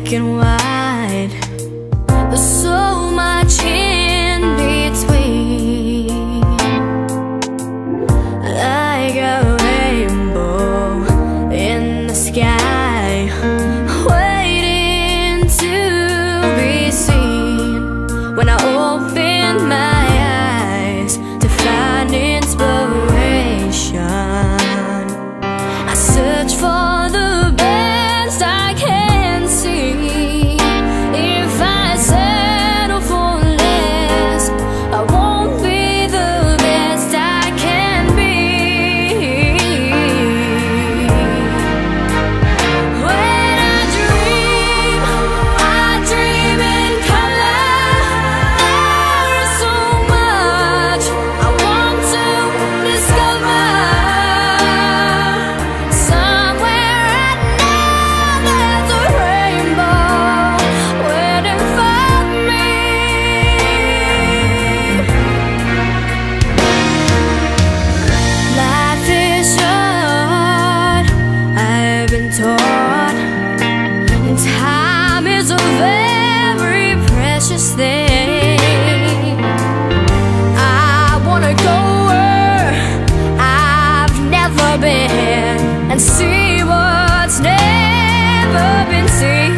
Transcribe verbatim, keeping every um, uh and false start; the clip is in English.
black and white. There's so much in between, like a rainbow in the sky, waiting to be seen. When I open my eyes to find inspiration, I search for the best I can see. If I settle for less, I won't be the best I can be. When I dream, I dream in color. There is so much I want to discover. Somewhere I know there's a rainbow waiting for me. Life is short, I've been taught, and time is a very precious thing. I wanna go where I've never been and see what's never been seen.